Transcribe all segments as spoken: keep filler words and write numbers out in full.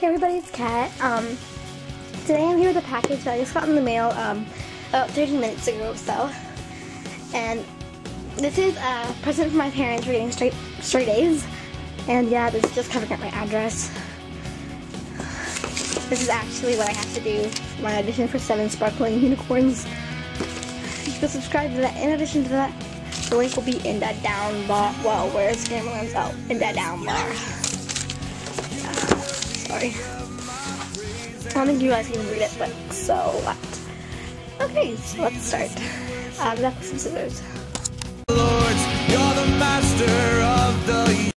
Hey everybody, it's Kat. Um, today I'm here with a package that I just got in the mail um, about thirty minutes ago or so. And this is a present from my parents for getting straight, straight A's. And yeah, this is just covering up my address. This is actually what I have to do for my audition for Seven Sparkling Unicorns. You can subscribe to that. In addition to that, the link will be in that down bar. Well, where's Cameron's? Oh, in that down bar. Sorry. I don't think you guys can read it, but so what? Okay, so let's start. Um, let's put some scissors. Lords, you're the master of the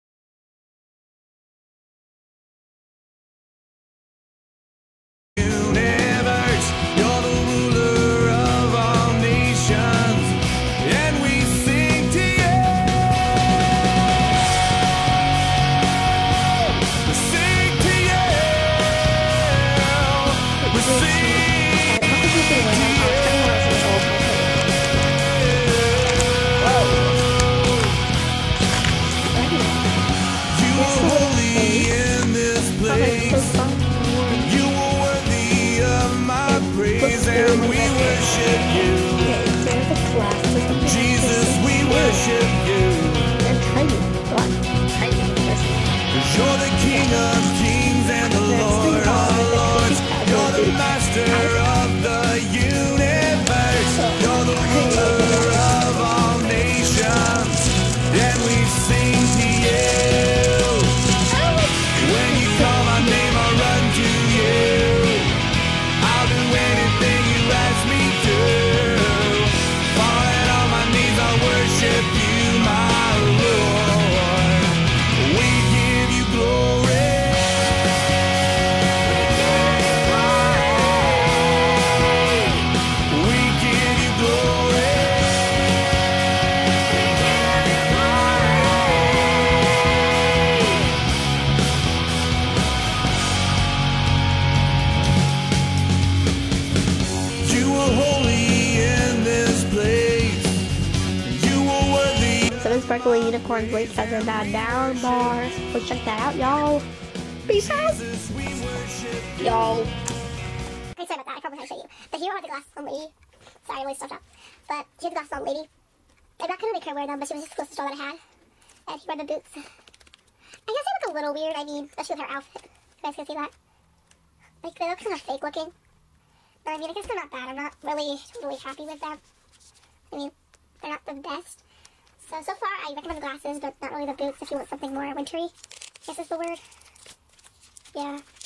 universe. You're the ruler of all nations, and we sing to you. We sing to you. We sing. And we worship you. Jesus, we worship you. You're the King of kings and the Lord of lords. You're the master of the universe. You're the ruler of all nations, and we sing to you. When you call my name, I'll run to you. I'll do anything you ask me to. Falling on my knees, I'll worship you, my Lord. We give you glory. We give you glory. You are holy in this place. You are worthy. Seven Sparkling Unicorns link has in that down bar. So check that out, y'all. Peace out. Y'all. Okay, sorry about that. I probably should show you. But here are the glasses on lady. Sorry, I really stuffed up. But here's the glasses on lady. I'm not gonna make her wear them, but she was just the closest doll that I had. And here are the boots. I guess they look a little weird. I mean, especially with her outfit. You guys can see that? Like, they look kind of fake looking. But I mean, I guess they're not bad. I'm not really, really happy with them. I mean, they're not the best. So, so far, I recommend the glasses, but not really the boots if you want something more wintry. I guess is the word. Yeah.